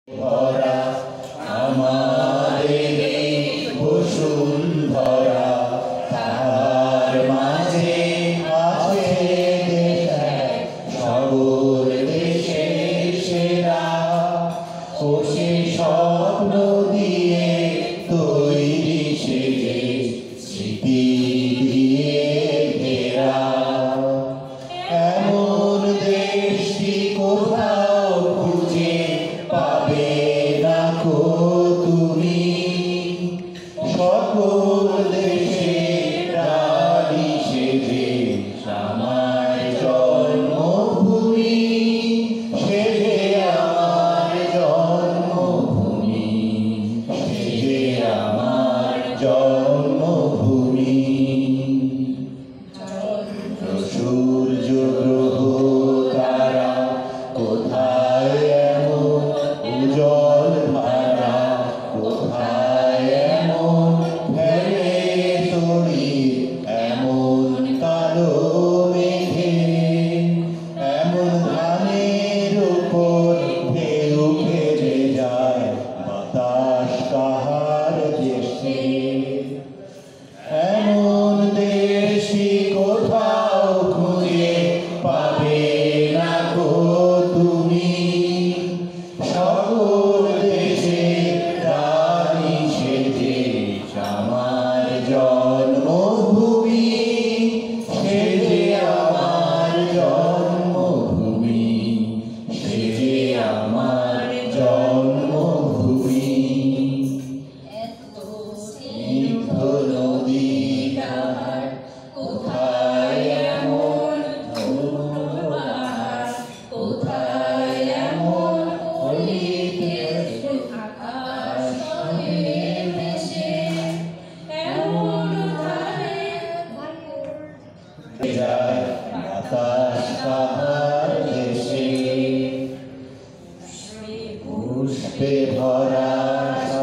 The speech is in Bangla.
ভরা আমাদের বসুন্ধরা, তার মাঝে আছে দেশ সকল দেশের সেরা। ও সে স্বপ্ন দিয়ে তৈরি সে স্মৃতি দিয়ে ঘেরা। এমন দেশটি কোথাও খুঁজে পাবে না কো তুমি। সকল দেশের রানী সেজে আমার জন্মভূমি, সেজে আমার জন্মভূমি, সেজে আমার জন্মভূমি। সূর্য গ্রহ তারা কোথায় এমন উজ্জ্বল ধারা, কোথায় এমন ফেলে তড়ি এমন কালো মেঘে। এমন ধানের উপর ঢেউ খেলে যায় বাতাস কাহার দেশে। এমন দেশটি কোথাও খুঁজে পাবে না গো তুমি। সকল দেশের রানী সেজে আমার জন্মভূমি, সেজে আমার জন্মভূমি, সেজে আমার জন্মভূমি। স্নিগ্ধ নদী তার কোথায় এমন অনুরাগ, কোথায় এমন অলিতে আকাশ হয়ে ভেসে। এমন ধারে যায় বাতাস কাহার দেশে। পুষ্পে ভরা